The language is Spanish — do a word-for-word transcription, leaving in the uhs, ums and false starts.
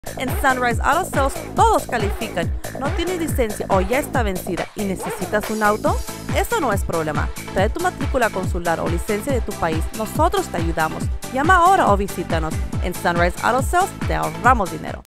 En Sunrise Auto Sales todos califican. ¿No tienes licencia o ya está vencida y necesitas un auto? Eso no es problema. Trae tu matrícula consular o licencia de tu país. Nosotros te ayudamos. Llama ahora o visítanos. En Sunrise Auto Sales te ahorramos dinero.